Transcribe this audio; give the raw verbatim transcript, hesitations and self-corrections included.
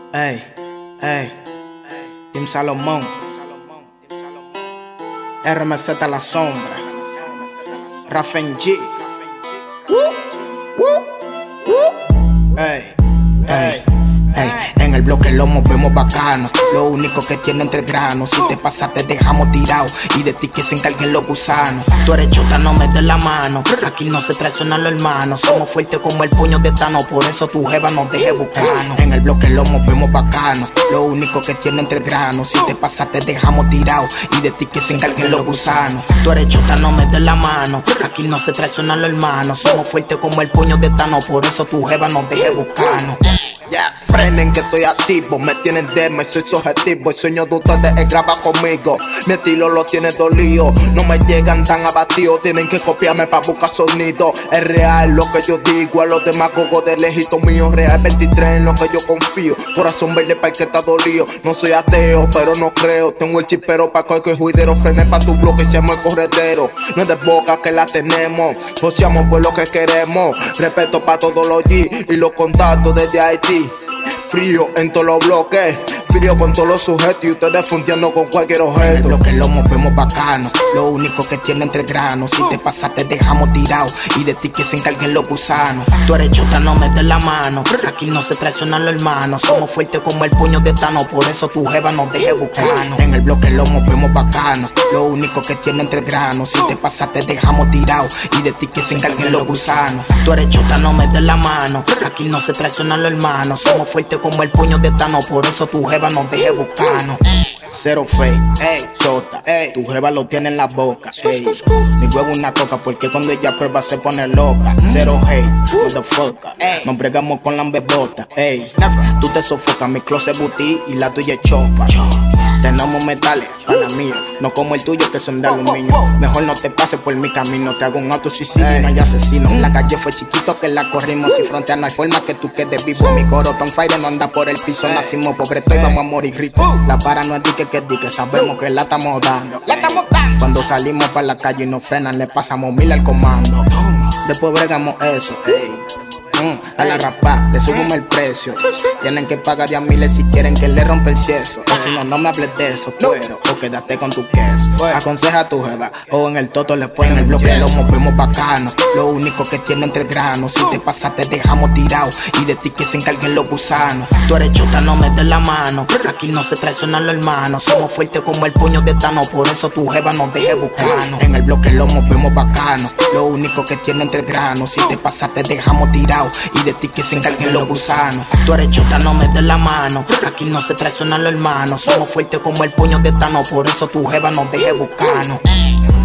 Ey, ey, Team Salomón, R M Z La Sombra, Rafen G. Ey, ey, ey, en el bloque lo movemos bacano. Lo único que tiene entre granos. Si te pasas te dejamos tirado y de ti que se encarguen los gusanos. Tú eres chota, no metes la mano. Aquí no se traicionan los hermanos. Somos fuertes como el puño de Thanos. Por eso tu jeva nos deje buscarnos. En el bloque lo movemos bacano. Lo único que tiene entre granos. Si te pasas te dejamos tirado y de ti que se encarguen los gusanos. Tú eres chota, no metes la mano. Aquí no se traicionan los hermanos. Somos fuertes como el puño de Thanos. Por eso tu jeva nos deje buscarnos. Yeah. Frenen que estoy activo, me tienen demo y soy su objetivo. El sueño de ustedes es grabar conmigo. Mi estilo lo tiene dolido, no me llegan tan abatidos. Tienen que copiarme para buscar sonido. Es real lo que yo digo, a los demás cogos de lejito mío. Real veintitrés en lo que yo confío. Corazón verde para el que está dolido. No soy ateo, pero no creo. Tengo el chipero para cualquier juidero. Frené para tu bloque y seamos el corredero. No es de boca que la tenemos, poseamos por lo que queremos. Respeto para todos los G y los contactos desde Haití. Frío en todos los bloques, frío con todos los sujetos y ustedes fundiendo con cualquier objeto. En el bloque lo movemos bacano, lo único que tiene entre granos. Si te pasas te dejamos tirado y de ti que se encarguen los gusanos. Tú eres chota, no metes la mano. Aquí no se traicionan los hermanos. Somos fuertes como el puño de Thanos. Por eso tu jeva nos deje buscarnos. En el bloque lo movemos bacano, lo único que tiene entre granos. Si te pasas te dejamos tirado y de ti que se encarguen los gusanos. Tú eres chota, no metes la mano. Aquí no se traicionan los hermanos. Somos fuertes como el puño de Thanos. Por eso tu jeva nos deje buscarnos. Cero fake, ey, chota, ey, tu jeva lo tiene en la boca, ey. Mi huevo una coca porque cuando ella prueba se pone loca. Cero hate, motherfucker, ey. Nos bregamos con la bebota, ey. Tú te sofocas, mi closet booty y la tuya es chopa. Tenemos metales, pana mía, no como el tuyo que son de aluminio. Mejor no te pases por mi camino, te hago un auto suicidio y no hay asesino. La calle fue chiquito que la corrimos y frontea no hay forma que tú quedes vivo. Mi corotón fire no anda por el piso, nacimos pobre, y vamos a morir ricos. La para no es dique que dique, sabemos que la estamos dando. La estamos dando. Cuando salimos para la calle y nos frenan, le pasamos mil al comando. Después bregamos eso, ey. Mm, a la rapa, le subimos el precio. Tienen que pagar ya miles si quieren que le rompa el cieso. O si no, no me hables de eso, cuero. O quédate con tu queso. Aconseja a tu jeva, o en el toto le ponen el bloque. Lo movemos bacano, lo único que tiene entre granos. Si te pasas te dejamos tirado y de ti que se encarguen los gusanos. Tú eres chota, no metes la mano. Aquí no se traicionan los hermanos. Somos fuertes como el puño de Thanos. Por eso tu jeva nos deje buscarnos. En el bloque lo movemos bacano, lo único que tiene entre granos. Si te pasas te dejamos tirado y de ti que se encarguen los gusanos. Tú eres chota, no metes la mano. Aquí no se traicionan los hermanos. Somos fuertes como el puño de Thanos. Por eso tu jeva nos deje buscarnos.